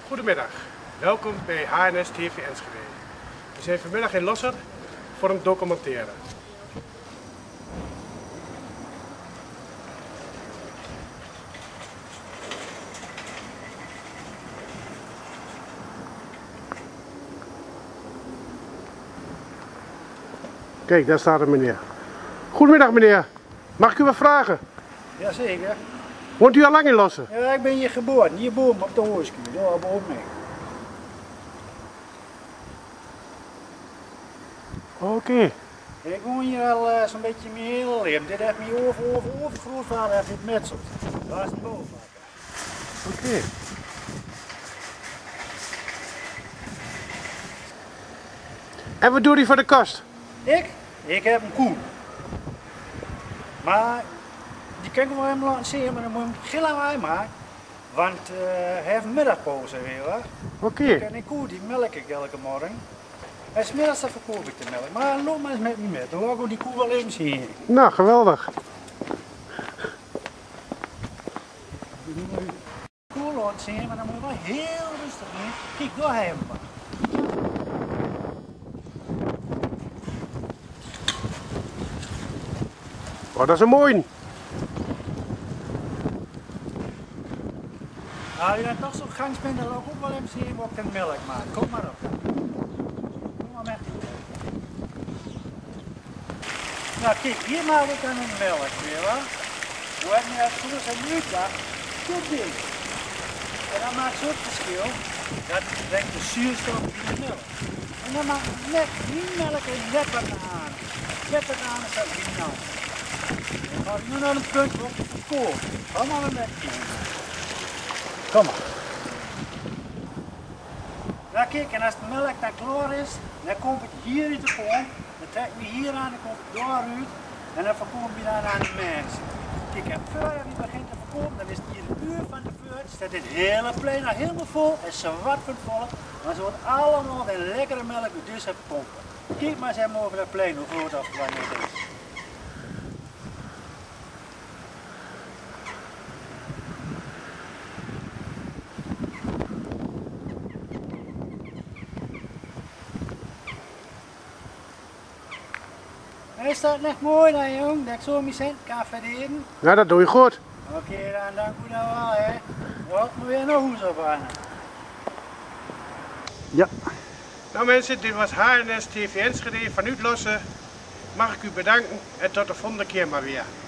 Goedemiddag, welkom bij HNS TV Enschede. We zijn vanmiddag in Losser voor een documentaire. Kijk, daar staat een meneer. Goedemiddag meneer, mag ik u wat vragen? Jazeker. Woont u al lang in Losser? Ja, ik ben hier geboren, hier boven op de Hoornskuur, daar boven mee. Oké. Ik woon hier al zo'n beetje mijn hele leven. Dit heeft mijn overgrootvader heeft dit metseld. Daar is de bovenvader. Oké. En wat doet u voor de kast? Ik heb een koe. Maar die kan ik wel hem laten zien, maar dan moet je hem gil aan mij maken. Want hij heeft een middagpauze weer hoor. Oké. Ik heb een koe, die melk ik elke morgen. En 's middags dan verkoop ik de melk. Maar loop maar eens met me mee, dan laat ik die koe wel even zien. Nou, geweldig. Ik moet nu de koe laten zien, maar dan moet je wel heel rustig doen. Kijk, daar heb je hem maar. Oh, dat is een mooi. Nou, je bent toch zo'n gangspin, dan laat ik ook wel even zien wat ik de melk maak. Kom maar op. Kom maar met. Nou kijk, hier maak ik dan een melk weer hoor. Hoe heb je dat vroeger een uurtje? Goed ding. En dan maakt zo'n verschil. Dat brengt de zuurstof in de melk. En dan maak ik net die melk en net wat aan. Net wat aan is dat niet nou. Dan ga ik nu naar een punt op de verkoop. Kom maar met. Kom maar. Nou kijk, en als de melk dan klaar is, dan komt het hier uit de kom. Dan trek ik me hier aan, dan komt het daaruit. En dan verkoop je dan aan de mensen. Kijk, en voordat je begint te verkopen, dan is het hier de uur van de beurt. Staat dit hele plein nog helemaal vol en zwart van het volk. Maar ze wordt allemaal de lekkere melk uit dus hebben pompen. Kijk maar eens even over het plein, hoe groot of wanneer het is. Is dat net mooi dan jong, dat ik zo mijn cent kan verdienen? Ja, dat doe je goed. Oké, dan dank u dan wel hè. Wat moet weer naar huis op aan? Ja. Nou mensen, dit was HNS TV Enschede vanuit Losser. Mag ik u bedanken en tot de volgende keer maar weer.